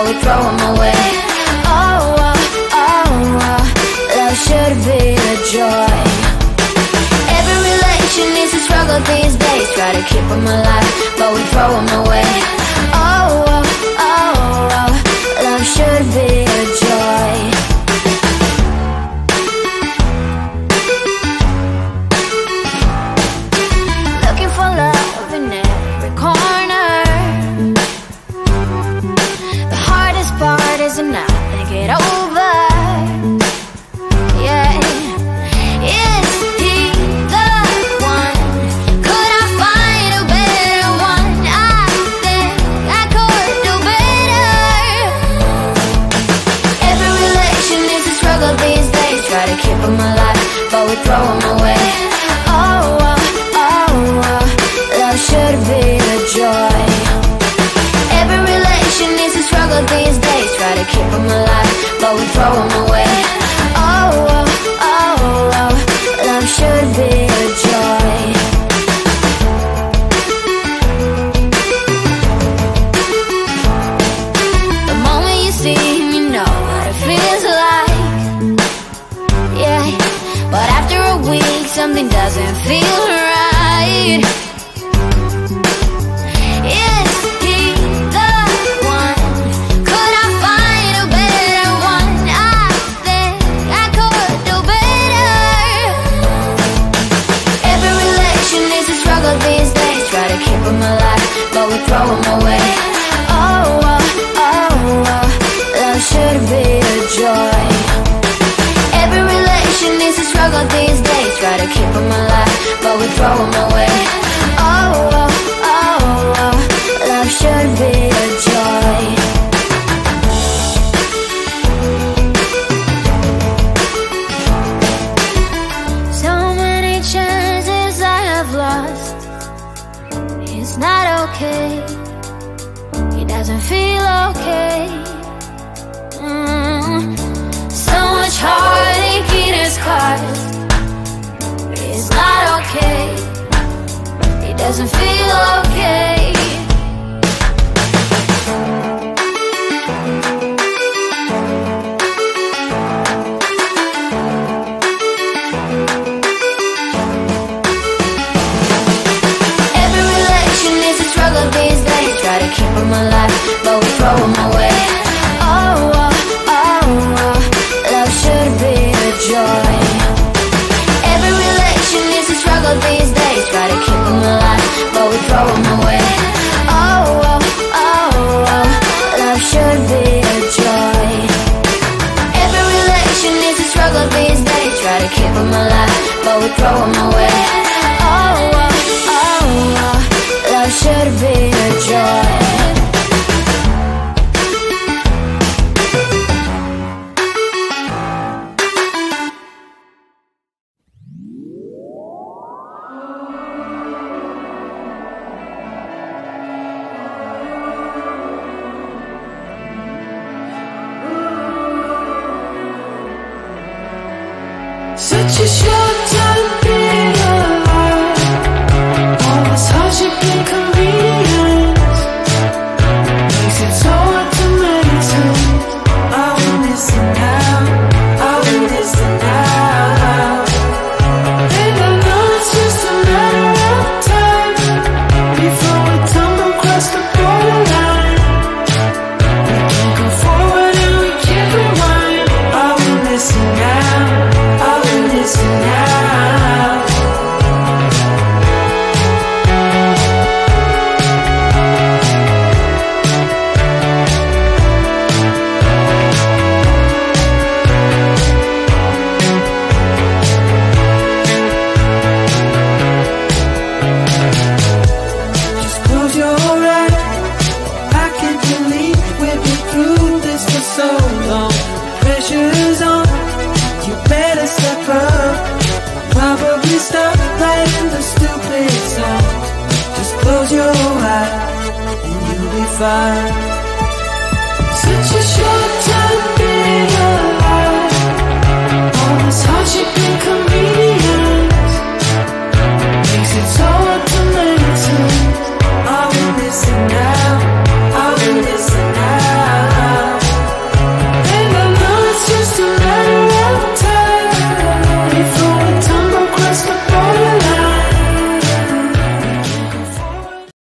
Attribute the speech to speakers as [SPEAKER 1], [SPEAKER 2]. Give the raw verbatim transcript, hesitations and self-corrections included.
[SPEAKER 1] but we throw them away. Oh, oh, oh, oh, love should be a joy. Every relation needs a struggle these days. Try to keep them alive, but we throw them away. Oh, oh, oh, oh, love should be a joy. Looking for love in every corner. The hardest part is not to get over. Yeah, is he the one? Could I find a better one? I think I could do better. Every relation is a struggle these days. Try to keep them alive, but we throw them away. Oh, oh, oh, oh, love should be a joy. Every relation is a struggle these days. Try to keep them alive, but we throw them away. Oh, oh, oh, oh, love should be a joy. The moment you see him, you know what it feels like. Yeah, but after a week, something doesn't feel right. Is he the one? Could I find a better one? I think I could do better. Every relation is a struggle these days. Try to keep them alive, but we throw them away. Oh, oh, oh, oh, love should be a joy. Every relation is a struggle these days. Try to keep them alive, but we throw them away. Oh, oh, oh, oh, love should be a joy. So many chances I have lost. It's not okay. It doesn't feel okay. Mm. So much heartache in his cause. It's not okay. It doesn't feel okay. Every relation is a struggle these days. Try to keep them alive, but we throw them away. Oh, oh, oh, oh, love should be a joy. Every relation is a struggle these days. Try to keep them alive, but we throw them away. Oh, oh, oh, oh, love should be a joy. Every relation is a struggle these days. Try to keep them alive, but we throw them away. Oh, oh, oh, oh, love should be a joy.
[SPEAKER 2] Such a short time being alive. All this hardship and inconvenience makes it so hard to meditate. I will listen now, I will listen now. And I know it's just a matter of time before we tumble across the borderline. We can't go forward and we can't rewind. I will listen now, I will listen now. Just close your eyes. I can't believe we've been through this for so long. Pressure's on, you better step up. Probably stop playing the stupid song. Just close your eyes and you'll be fine. Such a short